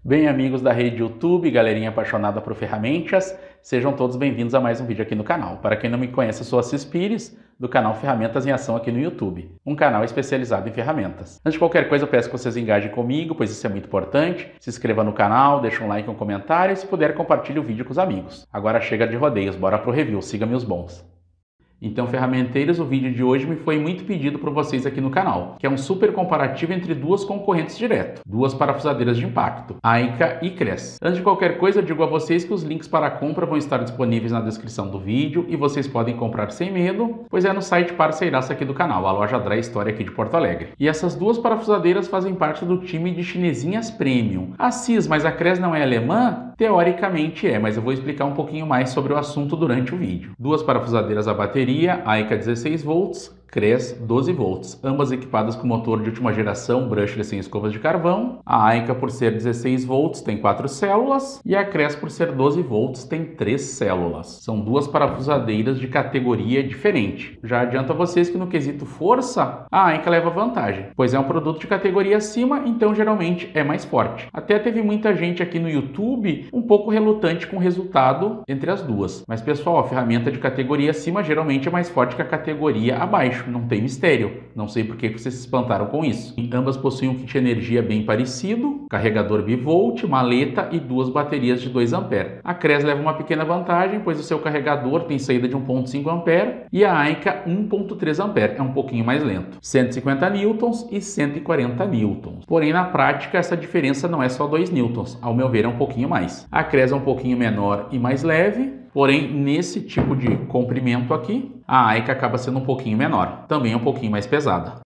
Bem, amigos da rede YouTube, galerinha apaixonada por ferramentas, sejam todos bem-vindos a mais um vídeo aqui no canal. Para quem não me conhece, eu sou Assis Pires, do canal Ferramentas em Ação aqui no YouTube, um canal especializado em ferramentas. Antes de qualquer coisa, eu peço que vocês engajem comigo, pois isso é muito importante. Se inscreva no canal, deixe um like e um comentário e, se puder, compartilhe o vídeo com os amigos. Agora chega de rodeios, bora pro review, siga-me os bons. Então, ferramenteiros, o vídeo de hoje me foi muito pedido por vocês aqui no canal, que é um super comparativo entre duas concorrentes direto, duas parafusadeiras de impacto, Aika e Cress. Antes de qualquer coisa, eu digo a vocês que os links para a compra vão estar disponíveis na descrição do vídeo e vocês podem comprar sem medo, pois é no site parceiraço aqui do canal, a loja Dry Story aqui de Porto Alegre. E essas duas parafusadeiras fazem parte do time de chinesinhas premium. Assis, mas a Cress não é alemã? Teoricamente é, mas eu vou explicar um pouquinho mais sobre o assunto durante o vídeo. Duas parafusadeiras a bateria, Aika 16 volts, Cress 12 volts, ambas equipadas com motor de última geração brushless sem escovas de carvão. A Aika, por ser 16 volts, tem 4 células e a Cress, por ser 12 volts, tem 3 células. São duas parafusadeiras de categoria diferente. Já adianto a vocês que no quesito força, a Aika leva vantagem, pois é um produto de categoria acima, então geralmente é mais forte. Até teve muita gente aqui no YouTube um pouco relutante com o resultado entre as duas. Mas pessoal, a ferramenta de categoria acima geralmente é mais forte que a categoria abaixo. Não tem mistério, não sei por que vocês se espantaram com isso. Ambas possuem um kit de energia bem parecido, carregador bivolt, maleta e duas baterias de 2 A. A Cress leva uma pequena vantagem, pois o seu carregador tem saída de 1.5 A e a Aika 1.3 A, é um pouquinho mais lento. 150 newtons e 140 newtons. Porém, na prática, essa diferença não é só 2 newtons, ao meu ver é um pouquinho mais. A Cress é um pouquinho menor e mais leve, porém, nesse tipo de comprimento aqui, a Aika acaba sendo um pouquinho menor, também um pouquinho mais pesada.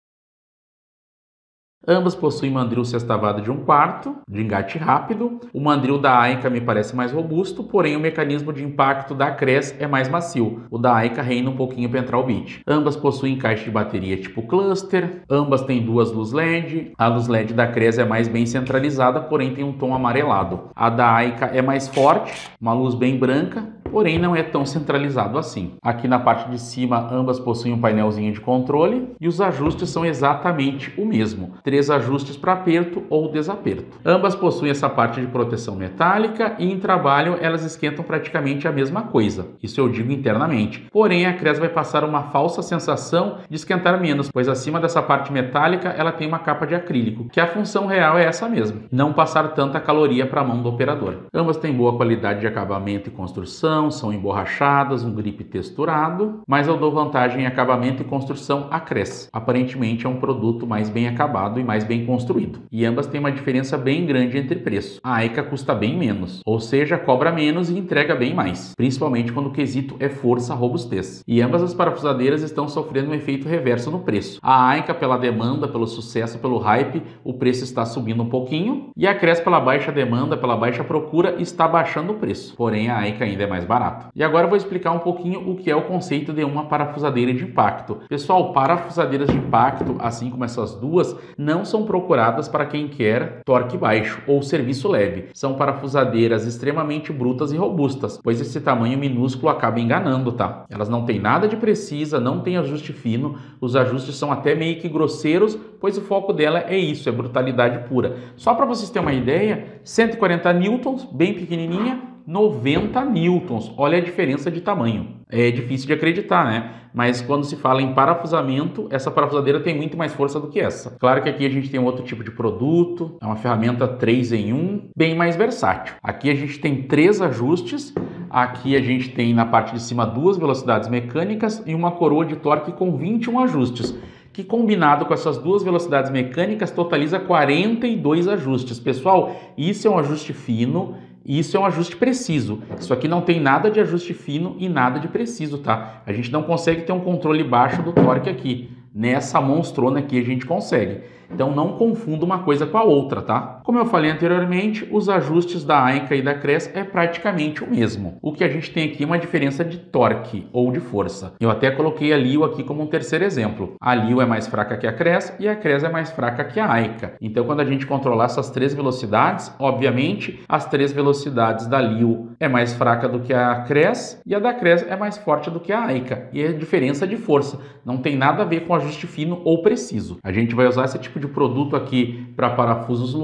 Ambas possuem mandril sextavado de 1/4, de engate rápido. O mandril da Aika me parece mais robusto, porém o mecanismo de impacto da Cress é mais macio. O da Aika reina um pouquinho para entrar o beat. Ambas possuem caixa de bateria tipo cluster. Ambas têm duas luzes LED. A luz LED da Cress é mais bem centralizada, porém tem um tom amarelado. A da Aika é mais forte, uma luz bem branca, porém não é tão centralizado assim. Aqui na parte de cima, ambas possuem um painelzinho de controle e os ajustes são exatamente o mesmo. 3 ajustes para aperto ou desaperto. Ambas possuem essa parte de proteção metálica e em trabalho elas esquentam praticamente a mesma coisa. Isso eu digo internamente. Porém, a Cress vai passar uma falsa sensação de esquentar menos, pois acima dessa parte metálica ela tem uma capa de acrílico, que a função real é essa mesmo, não passar tanta caloria para a mão do operador. Ambas têm boa qualidade de acabamento e construção, são emborrachadas, um grip texturado, mas eu dou vantagem em acabamento e construção à Cress. Aparentemente é um produto mais bem acabado e mais bem construído. E ambas têm uma diferença bem grande entre preço. A Aika custa bem menos, ou seja, cobra menos e entrega bem mais, principalmente quando o quesito é força, robustez. E ambas as parafusadeiras estão sofrendo um efeito reverso no preço. A Aika, pela demanda, pelo sucesso, pelo hype, o preço está subindo um pouquinho, e a Cress, pela baixa demanda, pela baixa procura, está baixando o preço. Porém, a Aika ainda é mais barata. E agora eu vou explicar um pouquinho o que é o conceito de uma parafusadeira de impacto. Pessoal, parafusadeiras de impacto, assim como essas duas, não são procuradas para quem quer torque baixo ou serviço leve. São parafusadeiras extremamente brutas e robustas, pois esse tamanho minúsculo acaba enganando, tá? Elas não têm nada de precisa, não tem ajuste fino, os ajustes são até meio que grosseiros, pois o foco dela é isso, é brutalidade pura. Só para vocês terem uma ideia, 140 newtons, bem pequenininha, 90 newtons, olha a diferença de tamanho. É difícil de acreditar, né? Mas quando se fala em parafusamento, essa parafusadeira tem muito mais força do que essa. Claro que aqui a gente tem outro tipo de produto, é uma ferramenta 3 em 1, bem mais versátil. Aqui a gente tem 3 ajustes, aqui a gente tem na parte de cima 2 velocidades mecânicas e uma coroa de torque com 21 ajustes, que combinado com essas 2 velocidades mecânicas totaliza 42 ajustes. Pessoal, isso é um ajuste fino, isso é um ajuste preciso. Isso aqui não tem nada de ajuste fino e nada de preciso, tá? A gente não consegue ter um controle baixo do torque aqui. Nessa monstrona aqui a gente consegue. Então não confunda uma coisa com a outra, tá? Como eu falei anteriormente, os ajustes da Aika e da Cress é praticamente o mesmo. O que a gente tem aqui é uma diferença de torque ou de força. Eu até coloquei a Lio aqui como um terceiro exemplo. A Lio é mais fraca que a Cress e a Cress é mais fraca que a Aika. Então quando a gente controlar essas 3 velocidades, obviamente as 3 velocidades da Lio é mais fraca do que a Cress e a da Cress é mais forte do que a Aika. E é diferença de força. Não tem nada a ver com ajuste fino ou preciso. A gente vai usar esse tipo de produto aqui para parafusos longos,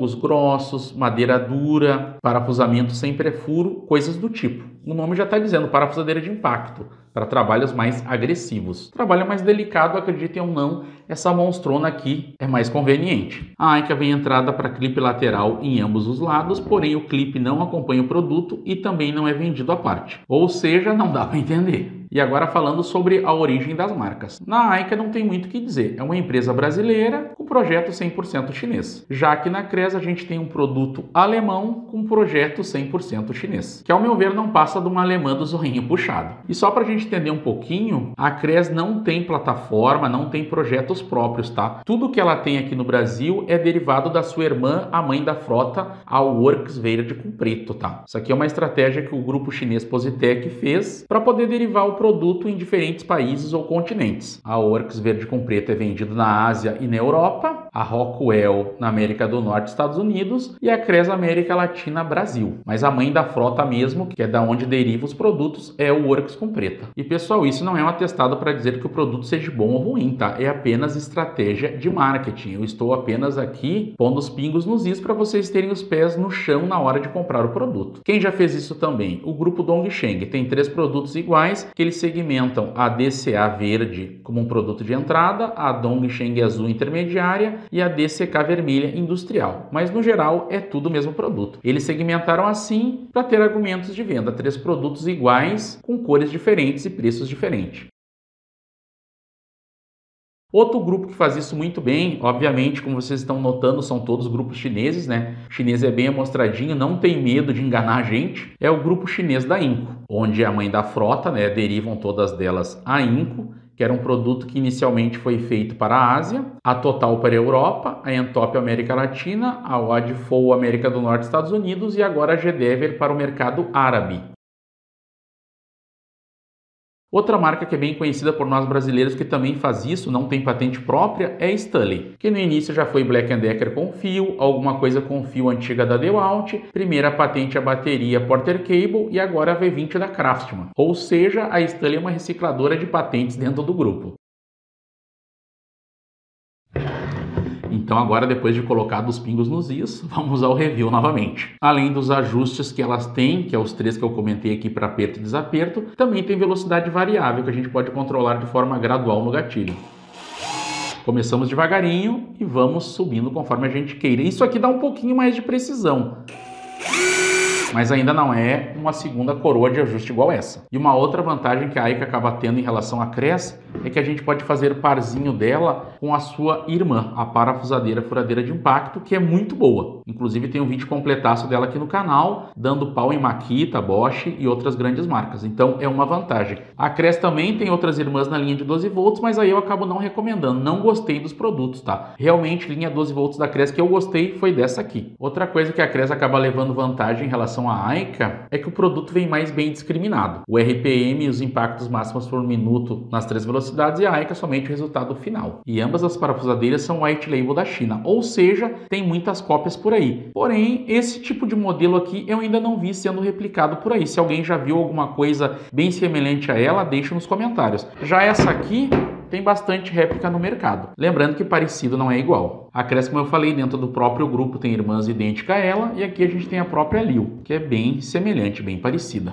fogos grossos, madeira dura, parafusamento sem pré-furo, coisas do tipo. O nome já está dizendo, parafusadeira de impacto, para trabalhos mais agressivos. Trabalho mais delicado, acreditem ou não, essa monstrona aqui é mais conveniente. A Aika vem entrada para clipe lateral em ambos os lados, porém o clipe não acompanha o produto e também não é vendido à parte. Ou seja, não dá para entender. E agora falando sobre a origem das marcas. Na Aika não tem muito o que dizer, é uma empresa brasileira com projeto 100% chinês. Já que na Kres a gente tem um produto alemão com projeto 100% chinês, que ao meu ver não passa de uma alemã do zorrinho puxado. E só para a gente entender um pouquinho, a Kres não tem plataforma, não tem projetos próprios, tá? Tudo que ela tem aqui no Brasil é derivado da sua irmã, a mãe da frota, a Works Verde com Preto, tá? Isso aqui é uma estratégia que o grupo chinês Positec fez para poder derivar o produto em diferentes países ou continentes. A Works Verde com Preto é vendido na Ásia e na Europa, a Rockwell na América do Norte, Estados Unidos, e a Kres América Latina, Brasil. Mas a mãe da frota mesmo, que é da onde deriva os produtos, é o Works com Preta. E pessoal, isso não é um atestado para dizer que o produto seja bom ou ruim, tá? É apenas estratégia de marketing. Eu estou apenas aqui pondo os pingos nos is para vocês terem os pés no chão na hora de comprar o produto. Quem já fez isso também? O grupo Dongsheng tem 3 produtos iguais que eles segmentam a DCA verde como um produto de entrada, a Dongsheng azul intermediária e a DCK vermelha industrial. Mas no geral é tudo o mesmo produto. Eles segmentaram assim para ter argumentos de venda, 3 produtos iguais com cores diferentes e preços diferentes. Outro grupo que faz isso muito bem, obviamente, como vocês estão notando, são todos grupos chineses, né? O chinês é bem amostradinho, não tem medo de enganar a gente. É o grupo chinês da Inco, onde a mãe da frota, né? Derivam todas delas a Inco, que era um produto que inicialmente foi feito para a Ásia, a Total para a Europa, a Entop América Latina, a Wadfo América do Norte Estados Unidos e agora a Gedever para o mercado árabe. Outra marca que é bem conhecida por nós brasileiros que também faz isso, não tem patente própria, é a Stanley, que no início já foi Black & Decker com fio, alguma coisa com fio antiga da DeWalt, primeira patente a bateria Porter Cable e agora a V20 da Craftsman. Ou seja, a Stanley é uma recicladora de patentes dentro do grupo. Então agora, depois de colocar os pingos nos is, vamos ao review novamente. Além dos ajustes que elas têm, que é os 3 que eu comentei aqui para aperto e desaperto, também tem velocidade variável que a gente pode controlar de forma gradual no gatilho. Começamos devagarinho e vamos subindo conforme a gente queira. Isso aqui dá um pouquinho mais de precisão, mas ainda não é uma segunda coroa de ajuste igual essa. E uma outra vantagem que a Aika acaba tendo em relação à Kres é que a gente pode fazer parzinho dela com a sua irmã, a parafusadeira furadeira de impacto, que é muito boa. Inclusive tem um vídeo completaço dela aqui no canal, dando pau em Makita, Bosch e outras grandes marcas. Então é uma vantagem. A Kres também tem outras irmãs na linha de 12 volts, mas aí eu acabo não recomendando. Não gostei dos produtos, tá? Realmente, linha 12 volts da Kres que eu gostei foi dessa aqui. Outra coisa que a Kres acaba levando vantagem em relação à Aika é que o produto vem mais bem discriminado. O RPM e os impactos máximos por minuto nas 3 velocidades e a Aika somente o resultado final. E ambas as parafusadeiras são white label da China, ou seja, tem muitas cópias por aí. Porém, esse tipo de modelo aqui eu ainda não vi sendo replicado por aí. Se alguém já viu alguma coisa bem semelhante a ela, deixa nos comentários. Já essa aqui tem bastante réplica no mercado. Lembrando que parecido não é igual. A Kres, como eu falei, dentro do próprio grupo tem irmãs idênticas a ela, e aqui a gente tem a própria Liu, que é bem semelhante, bem parecida.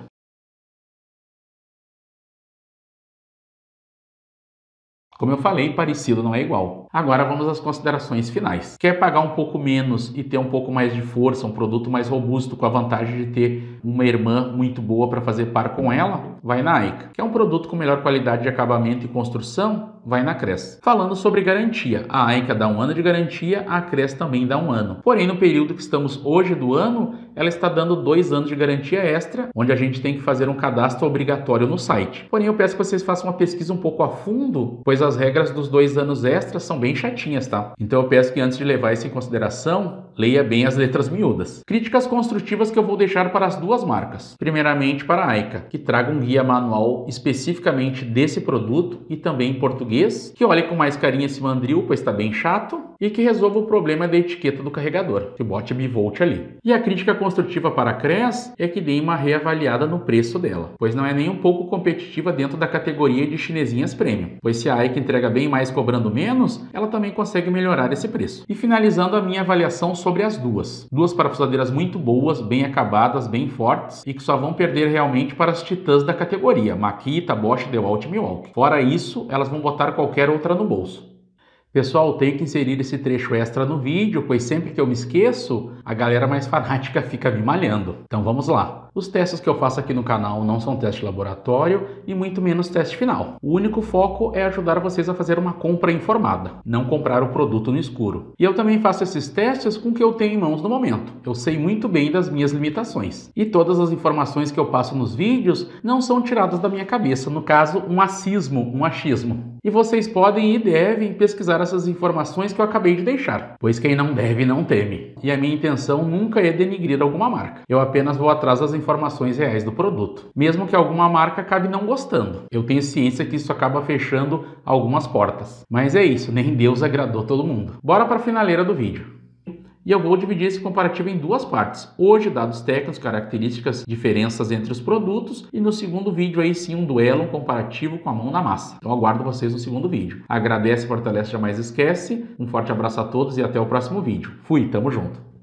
Como eu falei, parecido não é igual. Agora vamos às considerações finais. Quer pagar um pouco menos e ter um pouco mais de força, um produto mais robusto com a vantagem de ter uma irmã muito boa para fazer par com ela? Vai na Aika. Quer um produto com melhor qualidade de acabamento e construção? Vai na Kres. Falando sobre garantia, a Aika dá 1 ano de garantia, a Kres também dá 1 ano. Porém, no período que estamos hoje do ano, ela está dando 2 anos de garantia extra, onde a gente tem que fazer um cadastro obrigatório no site. Porém, eu peço que vocês façam uma pesquisa um pouco a fundo, pois as regras dos 2 anos extras são bem chatinhas, tá? Então eu peço que antes de levar isso em consideração, leia bem as letras miúdas. Críticas construtivas que eu vou deixar para as 2 marcas. Primeiramente para a Aika, que traga um guia manual especificamente desse produto e também em português, que olhe com mais carinho esse mandril, pois está bem chato. e que resolva o problema da etiqueta do carregador, que bote bivolt ali. E a crítica construtiva para a Cress é que dê uma reavaliada no preço dela, pois não é nem um pouco competitiva dentro da categoria de chinesinhas premium, pois se a Aika entrega bem mais cobrando menos, ela também consegue melhorar esse preço. E finalizando a minha avaliação sobre as duas parafusadeiras muito boas, bem acabadas, bem fortes e que só vão perder realmente para as titãs da categoria, Makita, Bosch, DeWalt e Milwaukee. Fora isso, elas vão botar qualquer outra no bolso. Pessoal, tenho que inserir esse trecho extra no vídeo, pois sempre que eu me esqueço, a galera mais fanática fica me malhando. Então vamos lá. Os testes que eu faço aqui no canal não são teste de laboratório e muito menos teste final. O único foco é ajudar vocês a fazer uma compra informada, não comprar o produto no escuro. E eu também faço esses testes com o que eu tenho em mãos no momento. Eu sei muito bem das minhas limitações. E todas as informações que eu passo nos vídeos não são tiradas da minha cabeça, no caso, um achismo. E vocês podem e devem pesquisar essas informações que eu acabei de deixar, pois quem não deve não teme. E a minha intenção nunca é denigrir alguma marca. Eu apenas vou atrás das informações reais do produto, mesmo que alguma marca acabe não gostando. Eu tenho ciência que isso acaba fechando algumas portas. Mas é isso, nem Deus agradou todo mundo. Bora para a finaleira do vídeo. E eu vou dividir esse comparativo em duas partes. Hoje, dados técnicos, características, diferenças entre os produtos. E no segundo vídeo, aí sim, um duelo, um comparativo com a mão na massa. Então aguardo vocês no segundo vídeo. Agradece, fortalece, jamais esquece. Um forte abraço a todos e até o próximo vídeo. Fui, tamo junto.